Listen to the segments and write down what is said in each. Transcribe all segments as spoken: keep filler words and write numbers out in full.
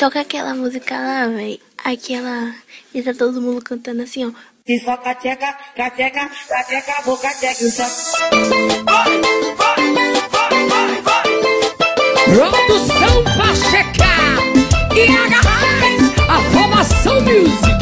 Toca aquela música lá, véi. Aquela... E tá todo mundo cantando assim, ó. Se só cateca, cateca, cateca, vou cateca, só... Vai, vai, vai, vai, vai. Produção Pacheca e Agarrais, a formação music.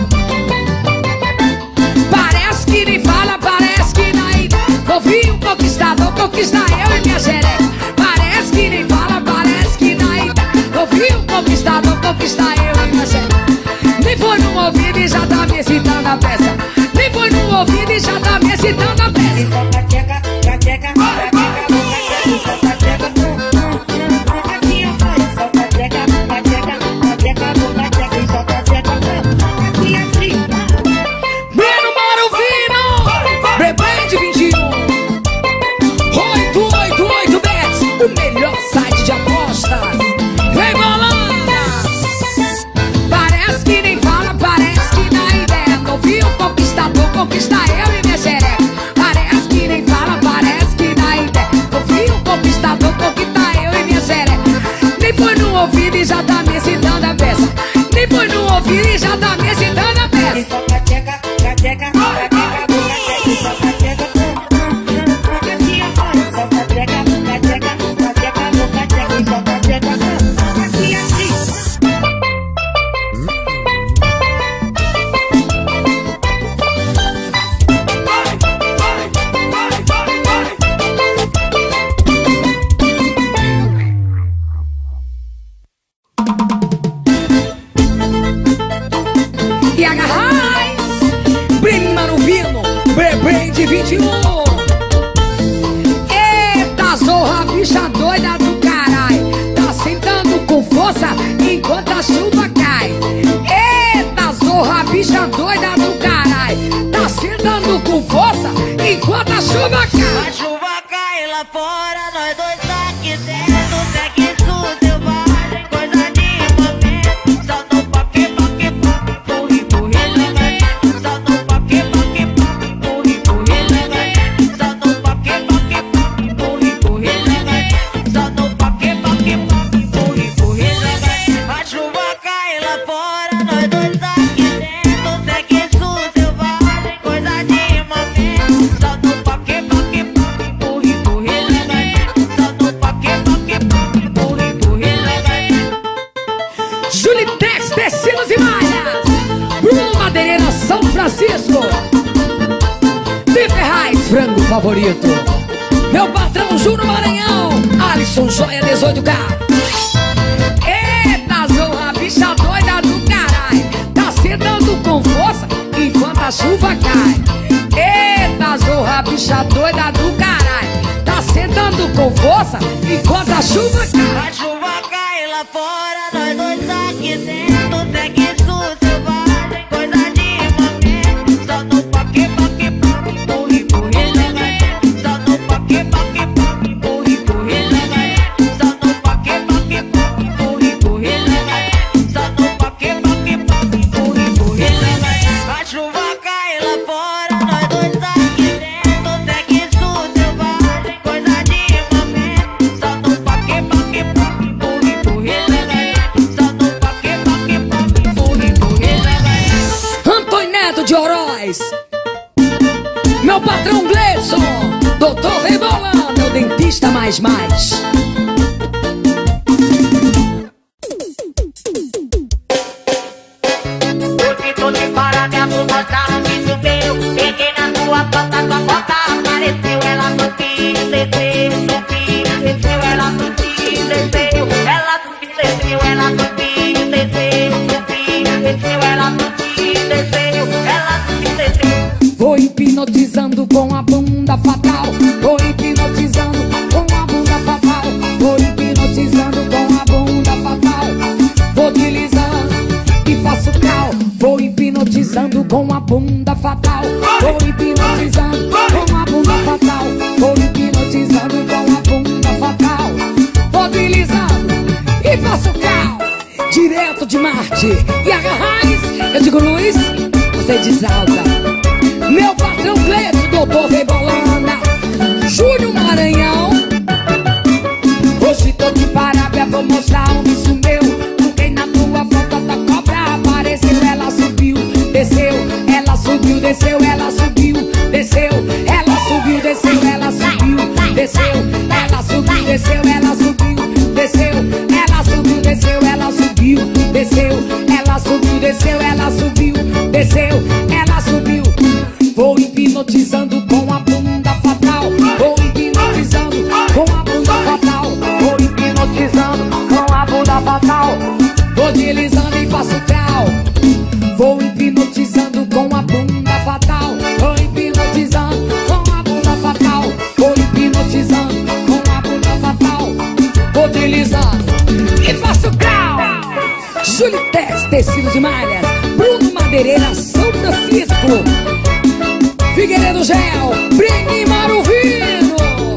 Parece que nem fala, parece que não. Ouvi um conquistador conquistar eu e minha xereca. Parece que nem fala, parece que não. Ouvi um conquistador conquistar eu e minha xereca. Nem foi no ouvido e já tá me excitando a peça. Nem foi no ouvido e já tá me excitando a peça. Se só cateca, cateca, cateca, vou cateca, só cateca. Assim eu faço, só cateca, cateca, cateca, vou cateca, só cateca. Assim, assim. Menino Maruvino, bebê de vinte e um. oito oito oito Bets, o melhor site de apostas. Vem bolando. Parece que nem fala, parece que dá ideia. Não vi o conquistador conquistar eu e minha xereca. Parece que nem fala, parece que dá ideia. Não vi o conquistador conquistar eu e minha xereca. Nem foi no ouvido e já tá me excitando a peça. Nem foi no ouvido e já tá me excitando a Se peça. só cateca, cateca, cateca, vou cateca, só cateca. Assim eu faço, só cateca, cateca, cateca, vou cateca, só cateca. Assim, assim. E Agarrais, Breno Maruvino, bebê de vinte e um. Eita zorra, bicha doida do caralho. Tá sentando com força enquanto a chuva cai. Eita zorra, bicha doida do caralho. Tá sentando com força enquanto a chuva cai. A chuva cai lá fora, nós dois tá aqui dentro. Segue isso, selvagem, coisa de momento. Só no paque, paque, paque, corre, corre, levantamento. Só no paque, paque, paque, corre, corre, levantamento. Só no paque, paque, paque, corre, corre, levantamento. Só no paque, paque, paque, corre, corre, levantamento. A chuva cai lá fora, nós dois tá aqui dentro. Segue isso, selvagem, coisa de momento. Só no paque, paque, paque, corre, corre, levantamento. Só no paque, paque, paque, corre, corre, levantamento. Julitex, tecidos e malhas. Bruno Madeireira, São Francisco. De Ferraz, frango favorito. Meu patrão Júnior Maranhão, Alisson Joia dezoito K. Eita zorra, bicha doida do caralho. Tá sentando com força enquanto a chuva cai. Eita zorra, bicha doida do caralho. Tá sentando com força enquanto a chuva cai. A chuva cai lá fora, nós dois tá aqui dentro. Segue isso, selvagem, coisa de momento. Só no paque, paque, paque, corre, corre, levantamento. Só no paque, paque, paque, corre, corre, levantamento. Só no paque, paque, paque, corre, corre, levantamento. Só no paque, paque, paque, corre, corre, levantamento. A chuva cai lá fora, nós dois tá aqui dentro. Segue isso, selvagem, coisa de momento. Só no paque, paque, paque, corre, corre, levantamento. Só no paque, paque, paque, corre, corre, levantamento. Antônio Neto de Oroz. Meu patrão Gleison, doutor Rebolando, meu dentista mais mais. Hoje tô de parada, vou botar um bicho meu. Peguei na tua bota, tua bota apareceu. Ela subiu, desceu, subiu, desceu. Ela subiu, desceu. Ela subiu, desceu. Ela subiu, desceu, subiu, desceu. Ela subiu, desceu. Ela subiu, desceu. Vou hipnotizando com a bunda fatal. Vou hipnotizando com a bunda fatal. Vou hipnotizando com a bunda fatal. Vou deslizando e faço cal. Vou hipnotizando com a bunda fatal. Vou hipnotizando com a bunda fatal. Vou hipnotizando com a bunda fatal. Vou deslizando e faço cal. Direto de Marte e Agarrais. Eu digo Luiz, você diz alta. Meu patrão Cleiton, doutor Rebolana, Júnior Maranhão. Hoje tô de parábia, vou mostrar um bicho meu. Fiquei na desceu, ela subiu, desceu, ela subiu, desceu, ela subiu, desceu, ela subiu, desceu, ela subiu, desceu, ela subiu, desceu, ela subiu. Vou hipnotizando com a bunda fatal, vou hipnotizando com a bunda fatal, vou hipnotizando com a bunda fatal, vou deslizando e faço trau. Vou hipnotizando com a bunda fatal, vou hipnotizando com a bunda fatal, vou hipnotizando com a bunda fatal, vou deslizando e faço trau. Julitex Tecidos de Malhas, Bruno Madeireira, São Francisco, Figueiredo Gel, Breni Maruvino.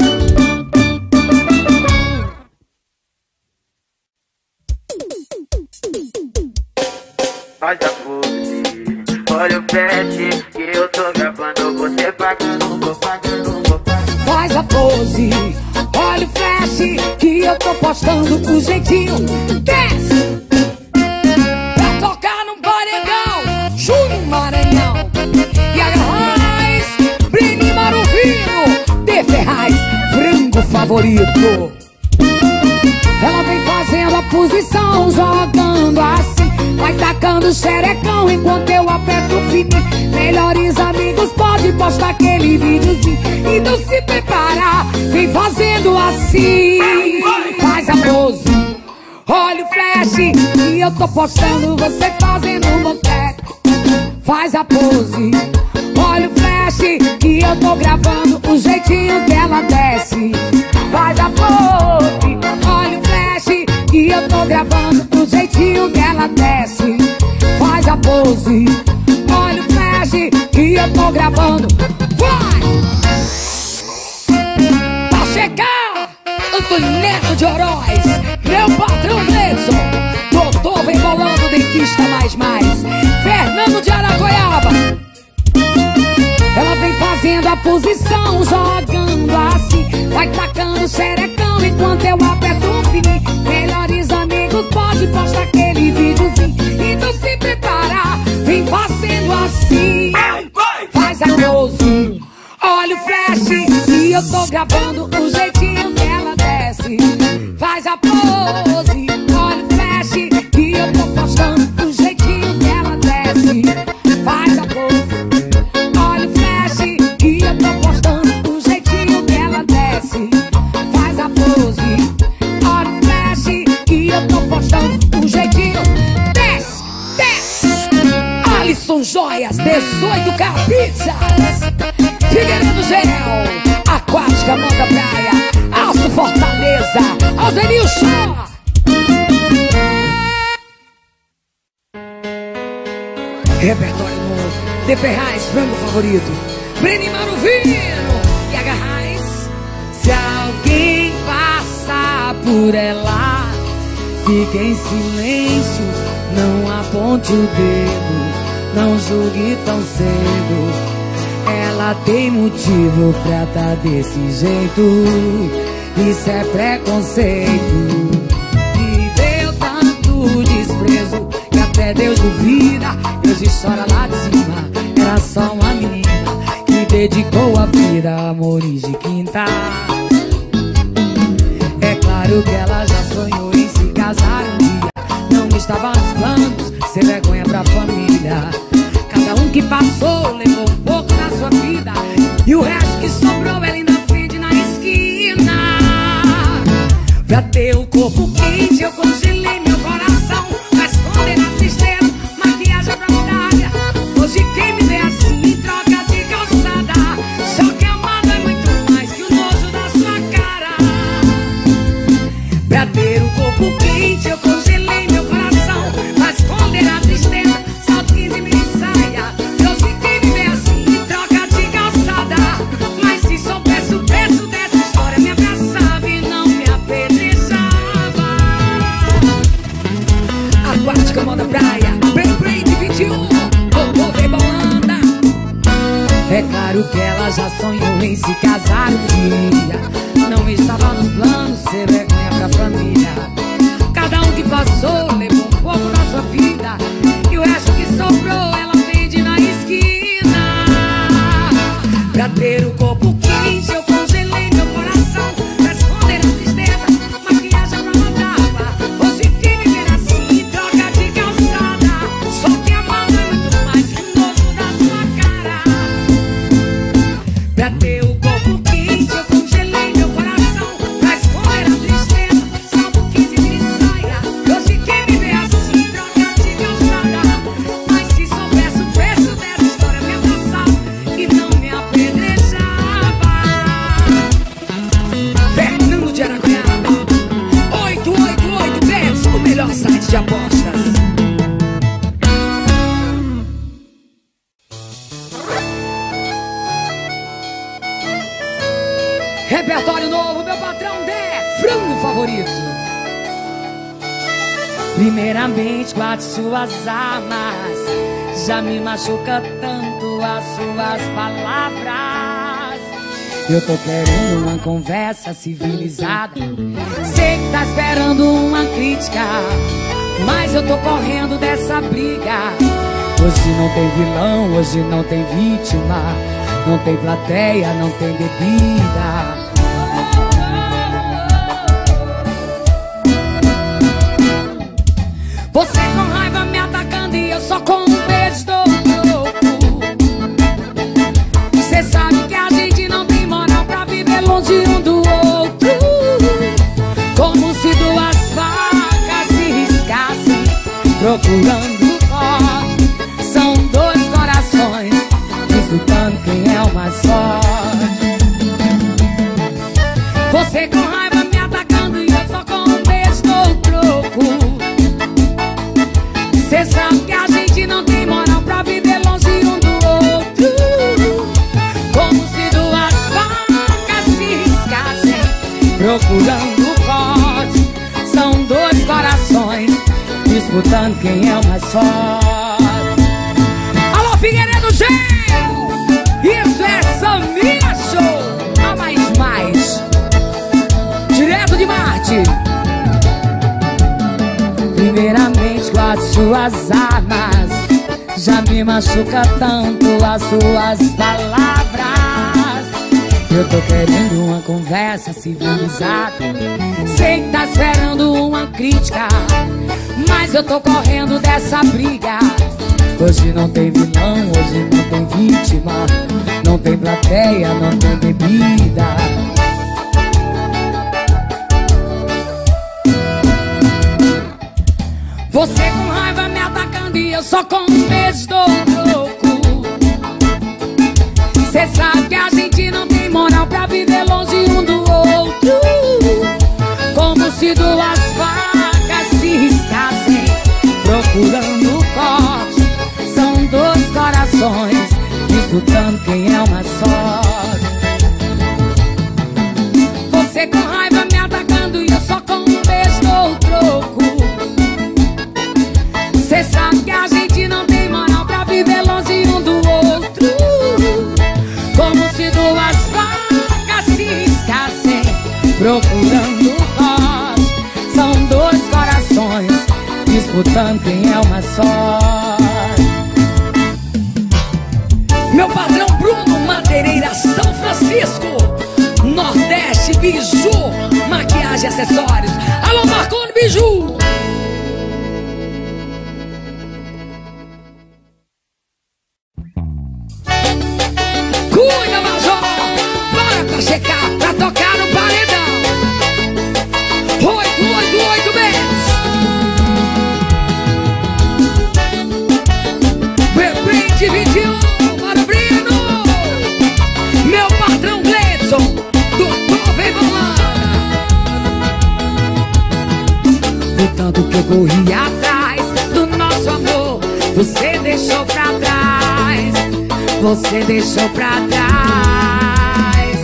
Faz a pose, olha o flash, que eu tô gravando, você pagando, vou pagando, vou pagando. Faz a pose, olha o flash, que eu tô postando o jeitinho. Desce pra tocar num paredão, Júnior Maranhão e a Raiz, Breni Maruvino, De Ferraz, frango favorito. Ela vem fazendo a posição, jogando assim, vai tacando xerecão enquanto eu aperto o fininho. Melhores amigos, pode postar aquele videozinho. Então se prepara, vem fazendo assim. Faz a pose, olha o flash, e eu tô postando você fazendo um boteco. Faz a pose, olha o flash, que eu tô gravando o jeitinho que ela desce. Faz a pose, olha o flash, que eu tô gravando o jeitinho que ela desce. Faz a pose, olha o flash, que eu tô gravando. Vai! Pra chegar, Antônio Neto de Oroz, meu patrão Gleison, doutor vem bolando, dentista mais mais, Fernando de Aragoiaba. Ela vem fazendo a posição, jogando assim, vai tacando xerecão enquanto eu aperto o fininho. Melhores amigos, pode postar aquele videozinho. Então se prepara, vem fazendo assim. Faz a pose, olha o flash, e eu tô gravando o jeitinho que ela desce. Faz a pose, olha o flash, e eu tô postando o jeitinho que ela desce. Faz a pose, olha o flash, e eu tô postando o jeitinho que ela desce. Faz a pose, olha o flash, e eu tô postando o jeitinho. Desce, desce. Alisson Joias, dezoito Caprichas, Figueiredo Gel, Aquática Manda Praia, Aço Fortaleza, Aldenilson. Repertório novo, De Ferraz, frango favorito, Breni Maruvino e H. Raiz. Se alguém passar por ela, fique em silêncio, não aponte o dedo, não julgue tão cedo. Ela tem motivo pra tá desse jeito, isso é preconceito. Viveu tanto desprezo que até Deus duvida. Deus chora lá de cima, era só uma menina que dedicou a vida a amores de quinta. É claro que ela já sonhou em se casar um dia, não estava nos planos, ser vergonha pra família. Cada um que passou levou um pouco da sua vida, e o resto que sobrou ela ainda vende na esquina. Pra ter o corpo quente eu congelei meu coração, pra esconder a tristeza, maquiagem pra medalha. Hoje quem me vê assim troca de calçada, só que amado é muito mais que o nojo da sua cara. Pra ter o corpo quente eu congelei meu coração, pra esconder a tristeza, salto quinze mil e saia. Hoje quem me vê assim troca de calçada, mas se soubesse o preço dessa história, me abraçava e não me apedrejava. Aquática Moda Praia, Bem Brand vinte e um, doutor vem bolanda. É claro que ela já sonhou em se casar um dia, não estava nos planos ser vergonha pra família. Cada um que passou levou um pouco da sua vida, e o resto que sobrou ela vende na esquina. Pra ter o corpo quente eu congelei meu coração, de Araguaiaba. oito oito oito Bets, o melhor site de apostas. Repertório novo, meu patrão Dé, frango favorito. Primeiramente, guarde suas armas. Já me machuca tanto as suas palavras. Eu tô querendo uma conversa civilizada. Sei que tá esperando uma crítica, mas eu tô correndo dessa briga. Hoje não tem vilão, hoje não tem vítima. Não tem plateia, não tem bebida. Você com raiva me atacando e eu só com um beijo dou troco. Cê sabe que a gente não tem moral pra viver longe um do outro. Como se duas facas se riscassem procurando corte. São dois corações disputando quem é o mais forte. Você com raiva me atacando e eu só com um beijo dou troco. Cê sabe que a gente não tem moral pra viver longe um do outro. Como se duas facas se riscassem procurando o corte. São dois corações disputando quem é o mais forte. Alô, Figueiredo G! Isso é Samia Show! A mais mais direto de Marte. Primeiramente, guarde suas armas. Já me machuca tanto as suas palavras. Eu tô querendo uma conversa civilizada. Sei que tá esperando uma crítica, mas eu tô correndo dessa briga. Hoje não tem vilão, hoje não tem vítima. Não tem plateia, não tem bebida. Você com raiva me atacando e eu só com um beijo dou troco. Cê sabe que a gente não tem moral pra viver longe um do outro. Como se duas facas se riscassem procurando o corte. São dois corações disputando quem é o mais forte. Você com raiva me atacando e eu só com um beijo dou troco. Cê sabe que a gente não tem moral pra viver longe um do outro. Como se duas facas se riscassem procurando o corte. São dois corações disputando quem é o mais forte. Meu patrão Bruno Madeireira, São Francisco, Nordeste Biju, maquiagem e acessórios. Alô, Marconi Biju! Cuida, Major! Bora pra checar, pra tocar no paredão. Oito, oito, oito meses. Reprint vinte e um, para Brino. Meu patrão Gleidson, do Povo Embolana. O tanto que eu corri atrás do nosso amor, você deixou pra trás. Você deixou pra trás.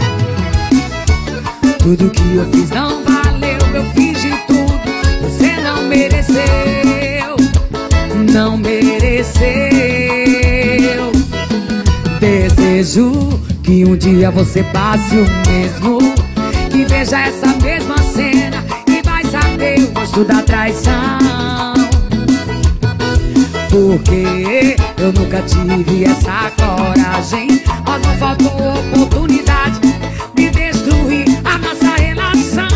Tudo que eu fiz não valeu. Eu fiz de tudo, você não mereceu. Não mereceu. Desejo que um dia você passe o mesmo, que veja essa mesma cena e vai saber o gosto da traição. Porque eu nunca tive essa coragem, mas não faltou oportunidade de destruir a nossa relação.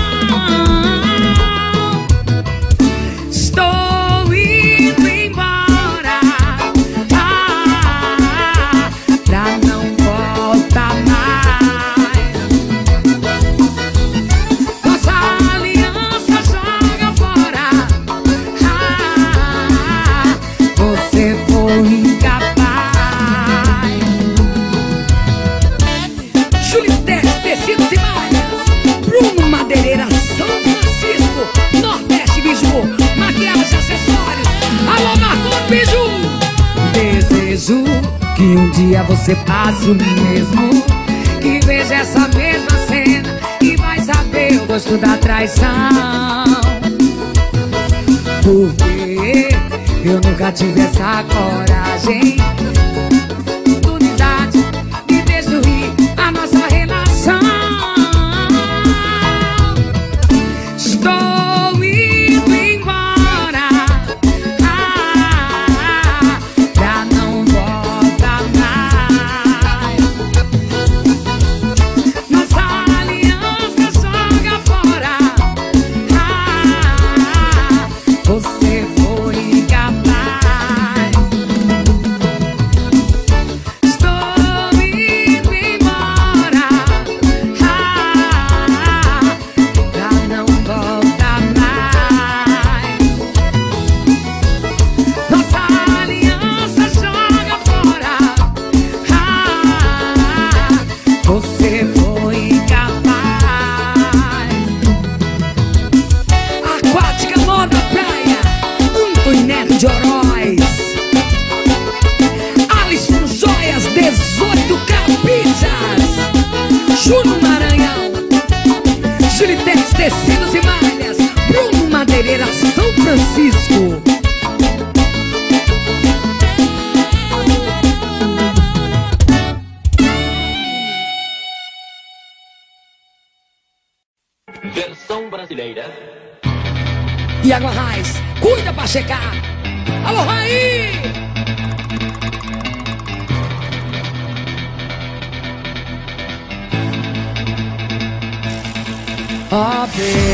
Estou indo embora, ah, pra não voltar mais. Nossa aliança joga fora, ah, você foi incapaz. Júlio Terra um dia você passe o mesmo, que veja essa mesma cena e vai saber o gosto da traição. Porque eu nunca tive essa coragem, oportunidade de destruir a nossa relação. Estou indo embora, ah, pra não voltar mais. Nossa aliança joga fora, ah, você foi incapaz. Estou indo embora, ah, pra não voltar mais. Nossa aliança joga fora, ah, você foi incapaz. Aquática Moda Praia, Antônio Neto de Oroz, Alisson Joias, dezoito Caprichas, Júnior Maranhão, Julitex Tecidos e Malhas, Bruno Madeireira, São Francisco. Versão brasileira. Iago Arraes, cuida pra checar. Alô, Raí! Oh,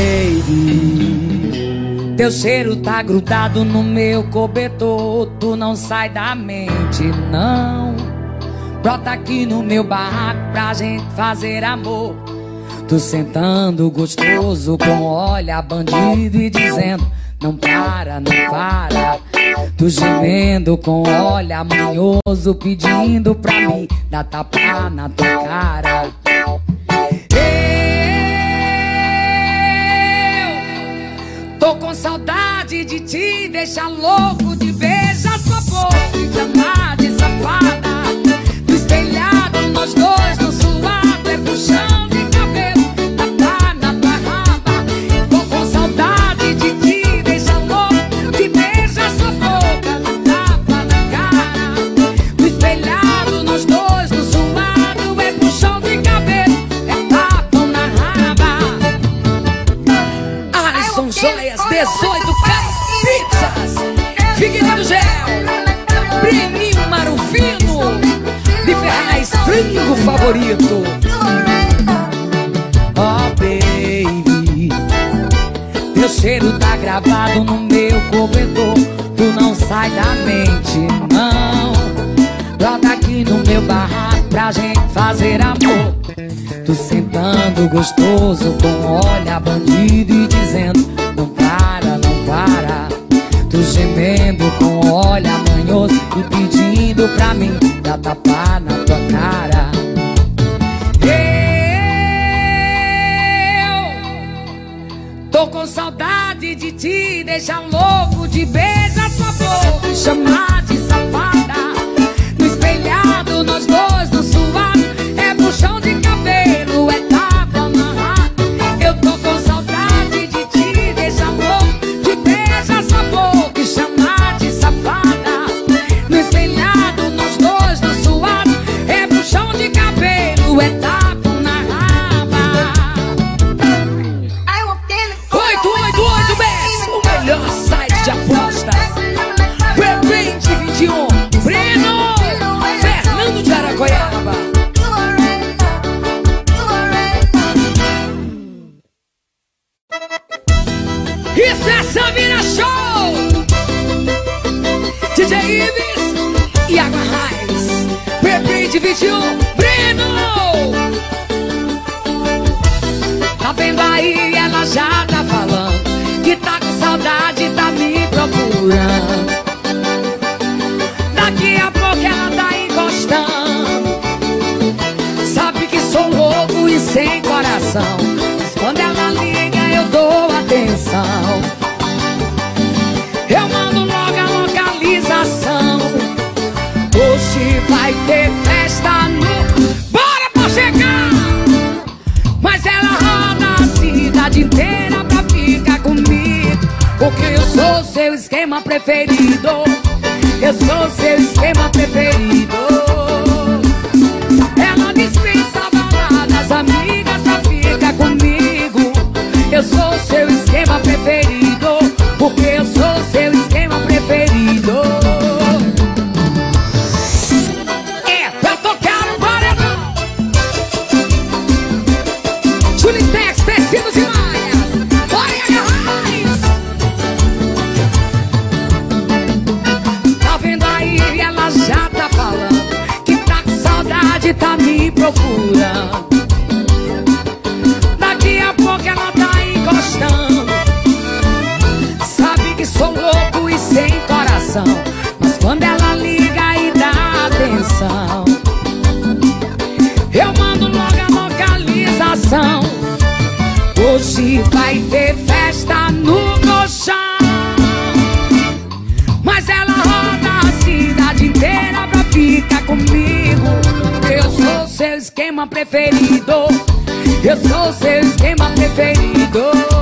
baby, teu cheiro tá grudado no meu cobertor. Tu não sai da mente, não. Brota aqui no meu barraco pra gente fazer amor. Tu sentando gostoso com olha bandido e dizendo não para, não para. Tu gemendo com olha manhoso pedindo pra mim dar tapa na tua cara. Eu tô com saudade de te deixar louco, de beijar sua boca e chamar de safada. Do espelhado nós dois no suado é puxão de cabelo, tapa na tua raba. Tô com saudade de te deixar louco, de beijar sua boca, tapa na cara. Do espelhado nós dois no suado é puxão de cabelo, é tapa na raba. Alisson Joias, dezoito Caprichas, Figueiredo Gel, Breninho Marufino, de Ferraz, frango favorito. Oh, baby, teu cheiro tá gravado no meu cobertor. Tu não sai da mente, não. Brota aqui no meu barraco pra gente fazer amor. Tu sentando gostoso com olha bandido e dizendo não para, não para. Tu gemendo com olha manhoso e pedindo pra mim dar tapa na tua cara. Eu tô com saudade de te deixar louco, de beijar sua boca, chamar de safada. No espelhado nós dois no suado é puxão de cabelo, é tapa amarrado. Eu tô com saudade de te deixar louco, de beijar sua boca e chamar de safada. No espelhado nós dois no suado é puxão de cabelo, é tapa na raba. Oito oito oito Bets, o melhor site de apostas. Repente vinte e um, Breno, Fernando de Aracoiaba. Isso é Samira Show! D J Ives, Iago Arraes, Repente vinte e um, Breno. Tá vendo aí, ela já tá falando que tá com saudade, tá me procurando. Daqui a pouco ela tá encostando. Sabe que sou louco e sem coração, mas quando ela liga eu dou atenção. Eu mando logo a localização. Hoje vai ter porque eu sou seu esquema preferido. Eu sou seu esquema preferido. Ela dispensa baladas, amigas só fica comigo. Eu sou seu esquema preferido, porque eu sou seu esquema preferido. É pra tocar o paredão. Julitex, tecidos e malhas. Bora e agarrais. Tá vendo aí? Ela já tá falando que tá com saudade, tá me procurando. Daqui a pouco ela tá encostando. Sabe que sou louco e sem coração, mas quando ela liga e dá atenção, eu mando logo a localização. Hoje vai ter festa no colchão, mas ela roda a cidade inteira pra ficar comigo. Eu sou seu esquema preferido. Eu sou seu esquema preferido.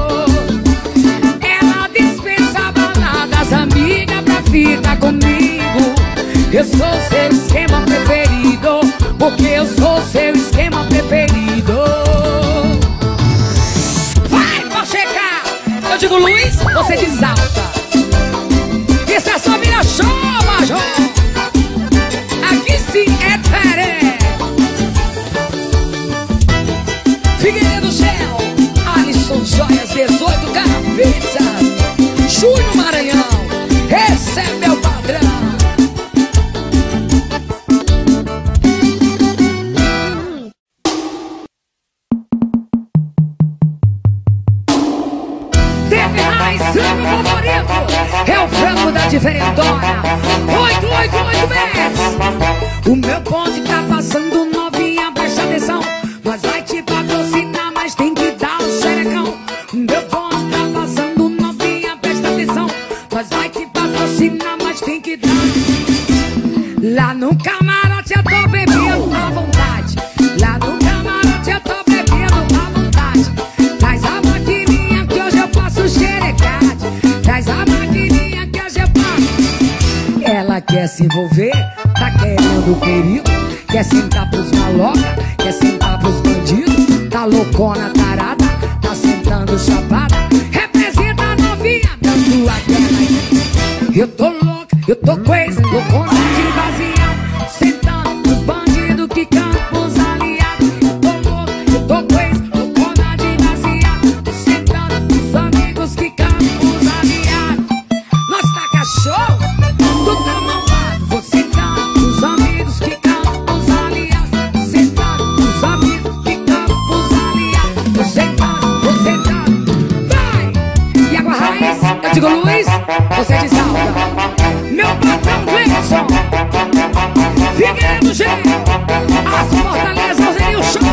Ela dispensa baladas, amiga, pra ficar comigo. Eu sou seu esquema preferido, porque eu sou seu esquema preferido. Vai, pode chegar. Eu digo Luiz, você desalta. Isso é só vira show, Major. Aqui sim é Teré. Figueiredo Gel, Alisson Joias, dezoito K Pizza, Júnior Maranhão, esse é meu padrão. Teve mais frango favorito, é o frango da diferentona. Oito, oito, oito metros. O meu bonde tá passando novinha, presta atenção. Nós vai te patrocinar, mas tem que dar um xerecão. Meu bonde tá passando novinha, presta atenção. Nós vai te patrocinar, mas tem que dar. Lá no camarote eu tô bebendo à vontade. Lá no camarote eu tô bebendo à vontade. Traz a maquininha que hoje eu faço xerecade. Traz a maquininha que hoje eu faço. Ela quer se envolver, tá querendo perigo. Quer sentar pros maloca, quer sentar pros bandidos. Tá loucona, tarada, tá sentando chapada. Representa a novinha, dando aquela aí. Eu tô louca, eu tô crazy, loucona de baseado. Sentando pros bandidos que cantam pros aliados. Eu tô louca, eu tô crazy, loucona de baseado. Sentando pros amigos que cantam pros aliados. Nós tá cachorro, tu tá malvado. Vou sentando pros amigos que cantam pros aliados. Sentando pros amigos que cantam pros aliados. Vou sentando, vou sentando, vai! E água raiz, eu digo Luiz, você desalta. Meu patrão Gleison, Figueiredo Gel, as Fortalezas e o show.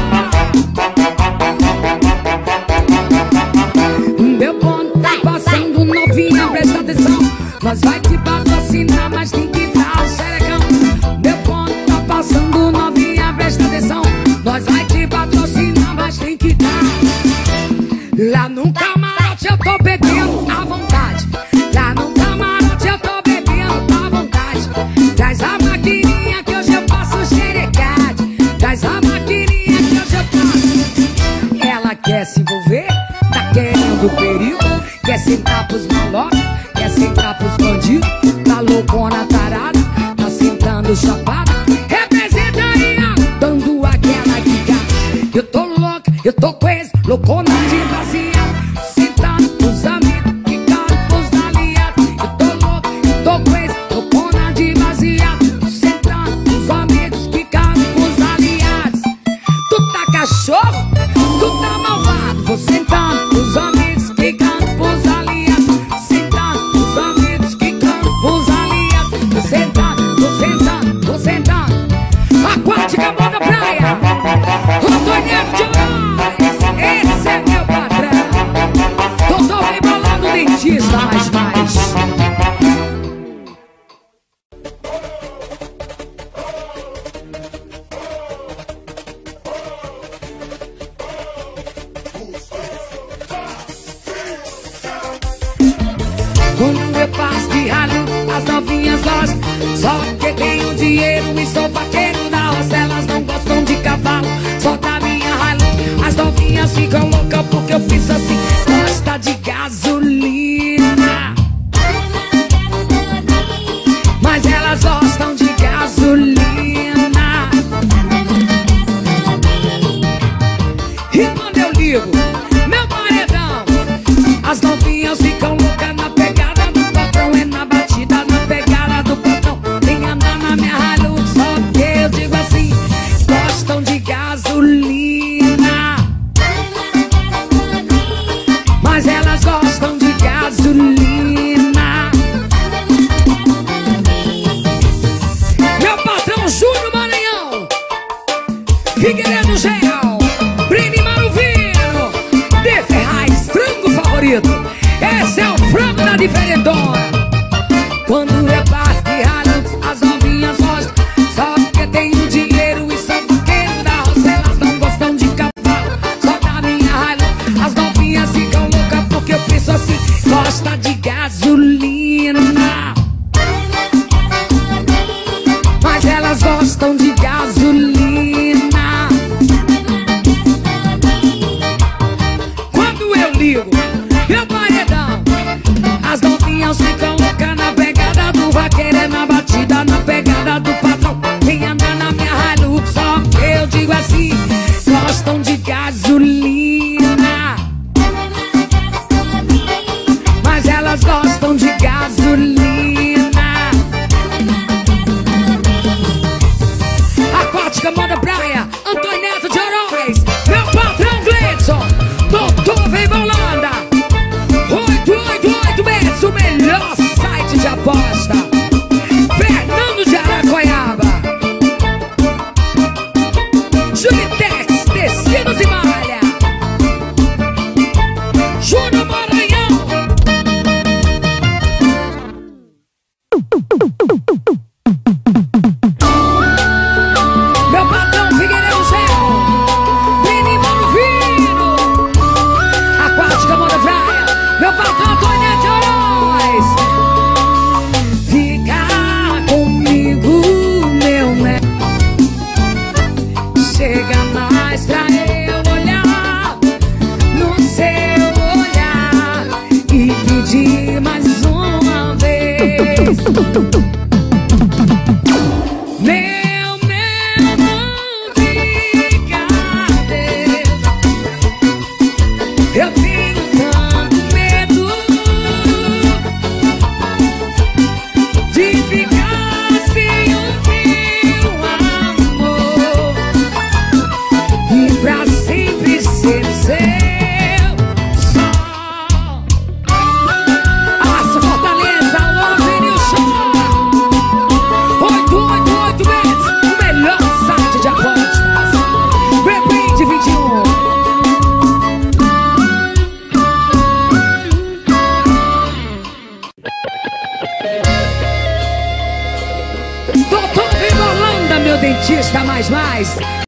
Meu bonde tá passando novinha, presta atenção. Nós vai te patrocinar, mas tem que dar o xerecão. Meu bonde tá passando novinha, presta atenção. Nós vai te patrocinar, mas tem que dar. Lá no camarote eu tô bebendo à vontade. Lá no camarote eu tô bebendo à vontade. Traz a maquininha que hoje eu passo xerecade. Traz a maquininha que hoje eu passo. Ela quer se envolver, tá querendo perigo. Quer sentar pros malocos, quer sentar pros bandidos. Tá loucona, tarada, tá sentando chapada. Representa aí, ó, dando aquela giga. Eu tô louca, eu tô crazy, loucona de baseado. Sentando pros amigos que cantam pros aliados. Eu tô louca, eu tô crazy, loucona de baseado. Sentando pros amigos que cantam pros aliados. Tu tá cachorro, tu tá malvado. Vou sentando pros amigos que cantam pros aliados. Sentando pros amigos que cantam pros aliados. Vou sentando, vou sentando, vou sentando. Aquática, banda praia. Antônio de Lóis, esse é meu padrão. Quando eu passo de ralo, as novinhas gostam. Só porque tenho dinheiro e sou vaqueiro da roça. Elas não gostam de cavalo, só da minha ralo. As novinhas ficam loucas porque eu penso assim: gosta de gasolina. Mas elas gostam de gasolina. E quando eu ligo meu paredão, as novinhas ficam loucas na pegada do patrão. É na batida, na pegada do patrão. Tem andar na minha ralo, só que eu digo assim: gostam de gasolina. Mas elas gostam de gasolina. Meu patrão Júnior Maranhão, Figueiredo Gel, Brini Maruvino, De Ferraz, frango favorito. Esse é o frango da diferentona. Quando eu passo de ralo, as novinhas gostam. Só porque tenho dinheiro e sou vaqueiro da roça. Elas não gostam de cavalo, só da minha ralo. As novinhas ficam loucas porque eu penso assim: gosta de gasolina. Mas elas gostam de gasolina. Quando eu ligo meu paredão, as novinhas ficam loucas na pegada do vaqueiro. É na batida, na pegada do patrão. Vem andar na minha Hilux, só que eu digo assim: gostam de gasolina. Mas elas gostam de gasolina. Aquática Moda Praia, Antônio Neto de Heróis, meu patrão Gleidson, Doutor Vem Bolanda, oito oito oito Bets, o melhor site de aposta. Fernando de Aracoiaba, Julitex, tecidos e malha, Júnior Maranhão. Meu patrão Figueiredo Gel, Brini Maruvino, Aquática Moda Praia, meu patrão Antônio de Heróis. Fica comigo, meu né. Chega mais pra eu olhar no seu olhar e pedir mais uma vez. Meu, meu, não diga adeus. Eu tenho tanto medo de ficar sem o teu amor e pra sempre ser seu só. Aço Fortaleza, alô Vinil Show, oito oito oito Bets, o melhor site de apostas. Reprint vinte e um. Doutor Vem Bolanda, meu dentista mais mais.